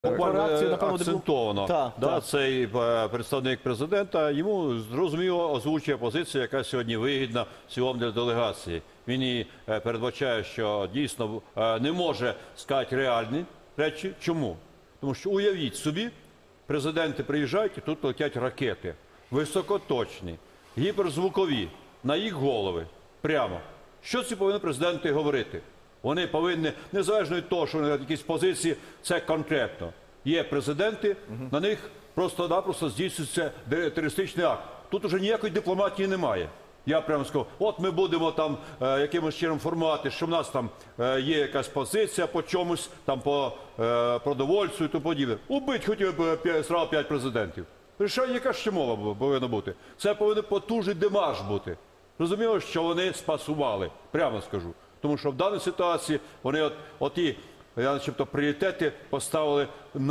Буквально напевно, акцентовано. Так. Цей представник президента, йому зрозуміло озвучує позицію, яка сьогодні вигідна цілому для делегації. Він і передбачає, що дійсно не може сказати реальні речі. Чому? Тому що уявіть собі, президенти приїжджають і тут летять ракети. Високоточні, гіперзвукові, на їх голови. Прямо. Що ці повинні президенти говорити? Вони повинні, незалежно від того, що вони на якісь позиції, це конкретно. Є президенти, на них просто-напросто здійснюється терористичний акт. Тут уже ніякої дипломатії немає. Я прямо скажу, от ми будемо там якимось чином формувати, що в нас там є якась позиція по чомусь, там по продовольству і тому подібне. Убить хотів би сразу 5 президентів. Яка ще мова повинна бути? Це повинен потужний демарш бути. Розуміло, що вони спасували, прямо скажу. Тому що в даній ситуації вони оті начебто, пріоритети поставили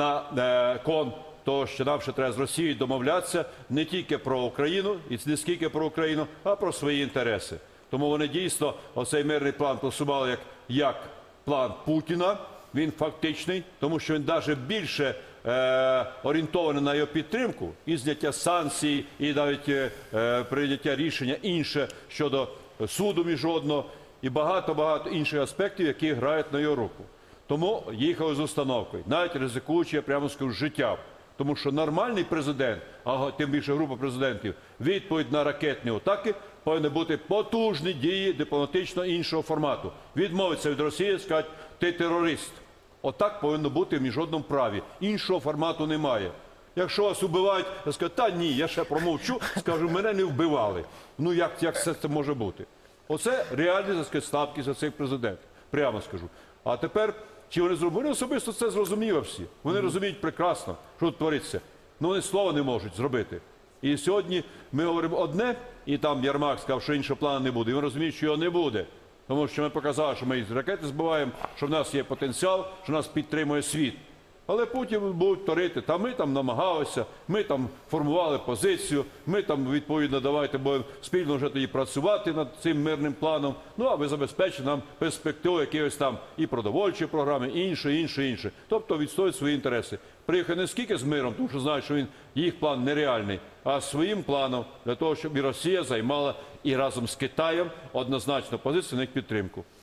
на кон того, що нам ще треба з Росією домовлятися не тільки про Україну, і не скільки про Україну, а про свої інтереси. Тому вони дійсно оцей мирний план просували як план Путіна, він фактичний, тому що він навіть більше орієнтований на його підтримку, і зняття санкцій, і навіть прийняття рішення інше щодо суду міжнародного, і багато-багато інших аспектів, які грають на його руку. Тому їхали з установкою, навіть ризикуючи, я прямо скажу, життям. Тому що нормальний президент, а тим більше група президентів, відповідь на ракетні атаки повинні бути потужні дії дипломатично іншого формату. Відмовитися від Росії, сказати, ти терорист. Отак повинно бути в міжнародному праві. Іншого формату немає. Якщо вас вбивають, я скажу, та ні, я ще промовчу, скажу, мене не вбивали. Ну як це може бути? Оце реальні, так сказати, ставки за цих президентів, прямо скажу. А тепер, чи вони зробили? Вони особисто це зрозуміли всі. Вони розуміють прекрасно, що тут твориться. Ну вони слова не можуть зробити. І сьогодні ми говоримо одне, і там Єрмак сказав, що іншого плану не буде. І вони розуміють, що його не буде. Тому що ми показали, що ми з ракети збиваємо, що в нас є потенціал, що нас підтримує світ. Але потім будуть творити, та ми там намагалися, ми там формували позицію, ми там, відповідно, давайте будемо спільно вже тоді працювати над цим мирним планом, ну, а ви забезпечите нам перспективу якихось там і продовольчої програми, і інше. Тобто відстоюють свої інтереси. Приїхали не скільки з миром, тому що знають, що їх план нереальний, а своїм планом для того, щоб і Росія займала і разом з Китаєм однозначно позицію на їх підтримку.